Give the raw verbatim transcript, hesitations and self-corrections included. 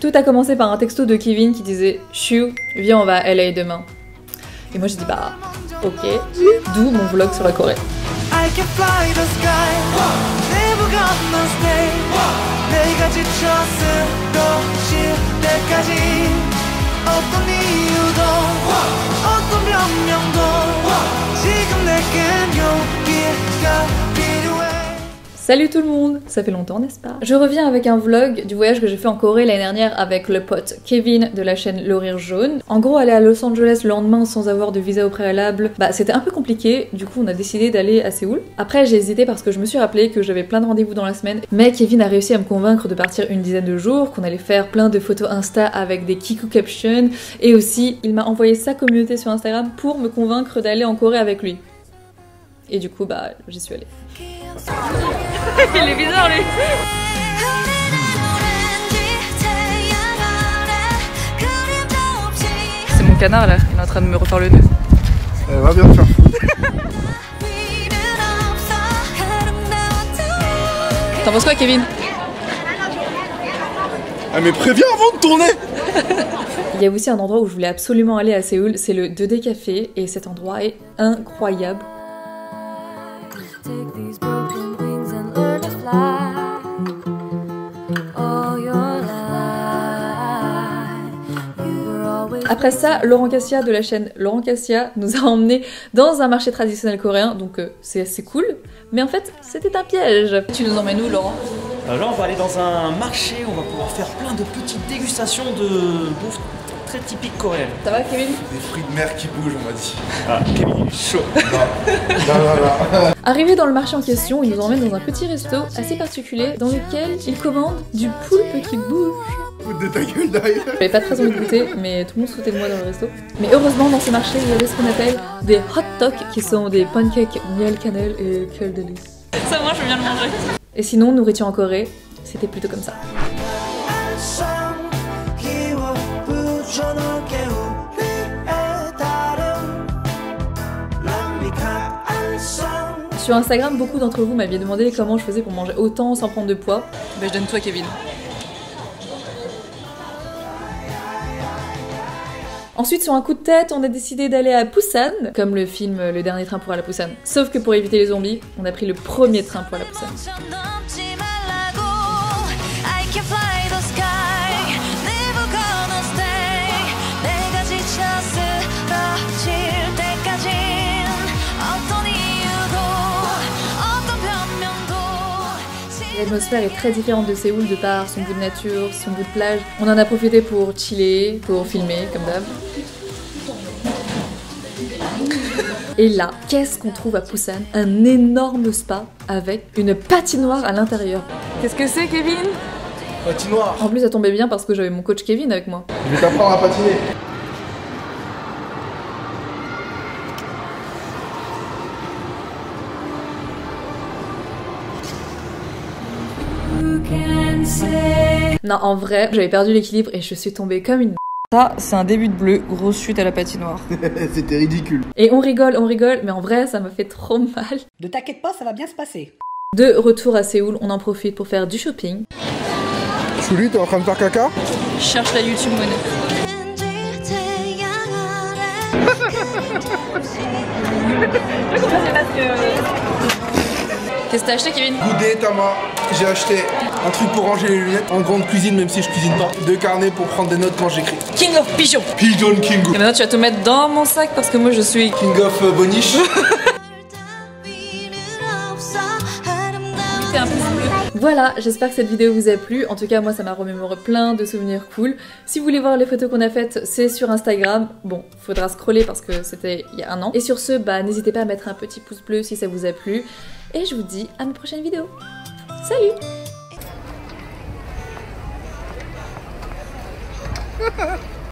Tout a commencé par un texto de Kevin qui disait « Chou, viens on va à L A demain ». Et moi j'ai dit bah ok, d'où mon vlog sur la Corée. Salut tout le monde, ça fait longtemps n'est-ce pas? Je reviens avec un vlog du voyage que j'ai fait en Corée l'année dernière avec le pote Kevin de la chaîne Le Rire Jaune. En gros aller à Los Angeles le lendemain sans avoir de visa au préalable, bah c'était un peu compliqué, du coup on a décidé d'aller à Séoul. Après j'ai hésité parce que je me suis rappelé que j'avais plein de rendez-vous dans la semaine, mais Kevin a réussi à me convaincre de partir une dizaine de jours, qu'on allait faire plein de photos Insta avec des Kiku Captions, et aussi il m'a envoyé sa communauté sur Instagram pour me convaincre d'aller en Corée avec lui. Et du coup bah j'y suis allée. Il est bizarre lui. C'est mon canard là, il est en train de me refaire le nœud. Elle va bien faire foutre. T'en penses quoi Kevin? Ah mais préviens avant de tourner. Il y a aussi un endroit où je voulais absolument aller à Séoul, c'est le deux D Café, et cet endroit est incroyable. Après ça, Laurent Cassia de la chaîne Laurent Cassia nous a emmenés dans un marché traditionnel coréen, donc euh, c'est assez cool, mais en fait c'était un piège. Tu nous emmènes où Laurent? Alors là on va aller dans un marché, on va pouvoir faire plein de petites dégustations de bouffe très typique coréenne. Ça va Kevin? Des fruits de mer qui bougent on m'a dit. Ah Kevin il est chaud. Non, non, non, non. Arrivé dans le marché en question, il nous emmène dans un petit resto assez particulier dans lequel il commande du poulpe qui bouge. Foute de ta gueule derrière. J'avais pas très envie de goûter, mais tout le monde se foutait de moi dans le resto. Mais heureusement, dans ce marché, il y avait ce qu'on appelle des hot dogs, qui sont des pancakes miel, cannelle et quel délice. Ça, moi, je viens de manger. Et sinon, nourriture en Corée, c'était plutôt comme ça. Sur Instagram, beaucoup d'entre vous m'aviez demandé comment je faisais pour manger autant sans prendre de poids. Ben, je donne toi, Kevin. Ensuite, sur un coup de tête, on a décidé d'aller à Busan, comme le film Le Dernier Train pour aller à Busan. Sauf que pour éviter les zombies, on a pris le premier train pour aller à Busan. L'atmosphère est très différente de Séoul de par son goût de nature, son goût de plage. On en a profité pour chiller, pour filmer, comme d'hab. Et là, qu'est-ce qu'on trouve à Busan? Un énorme spa avec une patinoire à l'intérieur. Qu'est-ce que c'est, Kevin? Patinoire. En plus, ça tombait bien parce que j'avais mon coach Kevin avec moi. Je vais t'apprendre à patiner. Non, en vrai, j'avais perdu l'équilibre et je suis tombée comme une... Ça, c'est un début de bleu, grosse chute à la patinoire. C'était ridicule. Et on rigole, on rigole, mais en vrai, ça m'a fait trop mal. Ne t'inquiète pas, ça va bien se passer. De retour à Séoul, on en profite pour faire du shopping. Chouli, t'es en train de faire caca? Je cherche la YouTube monnaie. Qu'est-ce que t'as acheté, Kevin? Goudé, Tama. J'ai acheté un truc pour ranger les lunettes en grande cuisine, même si je cuisine pas. Deux carnets pour prendre des notes quand j'écris. King of Pigeon. Pigeon King. Et maintenant, tu vas te mettre dans mon sac parce que moi, je suis... King of euh, Boniche. Voilà, j'espère que cette vidéo vous a plu. En tout cas, moi, ça m'a remémoré plein de souvenirs cool. Si vous voulez voir les photos qu'on a faites, c'est sur Instagram. Bon, faudra scroller parce que c'était il y a un an. Et sur ce, bah, n'hésitez pas à mettre un petit pouce bleu si ça vous a plu. Et je vous dis à ma prochaine vidéo. Salut!